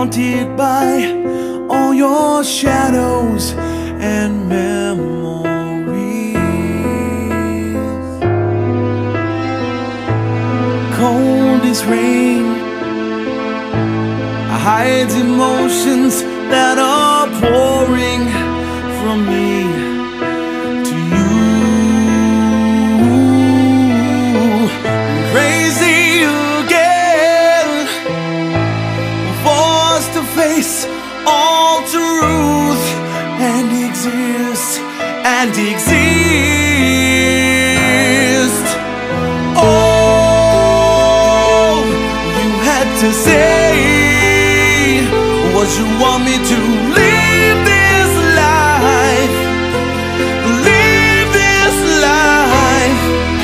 haunted by all your shadows and memories. Cold as rain, I hide emotions that are pouring from me to you. Crazy again, forced to face all truth and exist and exist. All you had to say was you want me to live this life, live this life.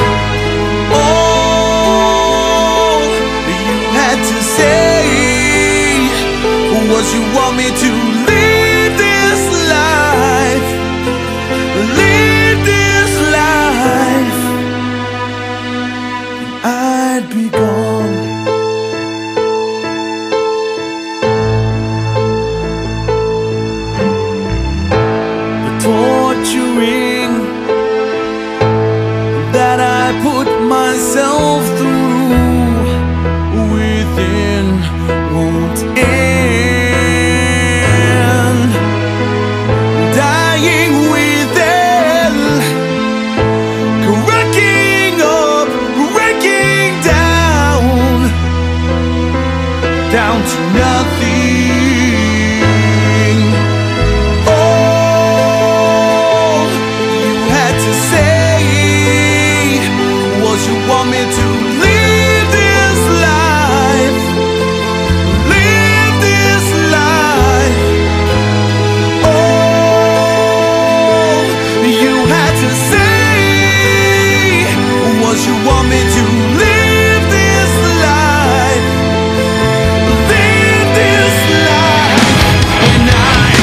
All you had to say was you want me to live this life, live this life. I'd be gone. Torturing that I put myself through within won't end. Dying within, cracking up, breaking down, down to nothing. You want me to live this life, live this life. All you had to say was you want me to live this life, live this life. When I'm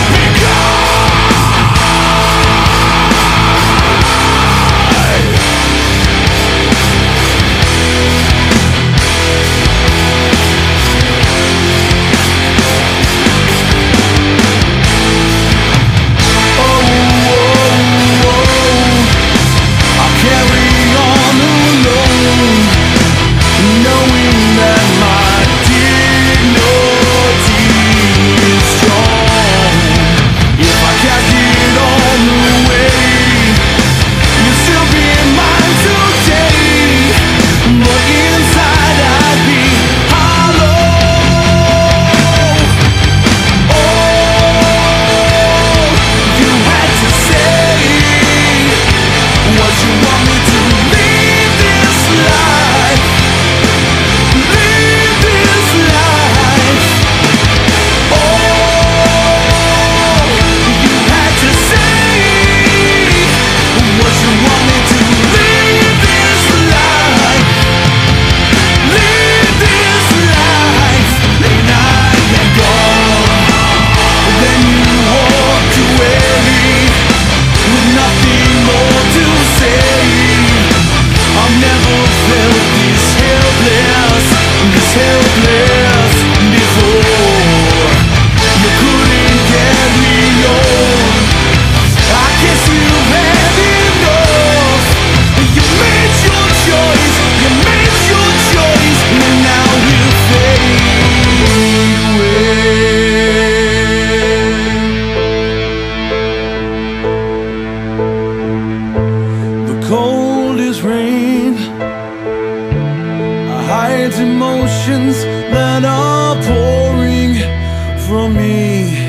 cold as rain, I hide emotions that are pouring from me.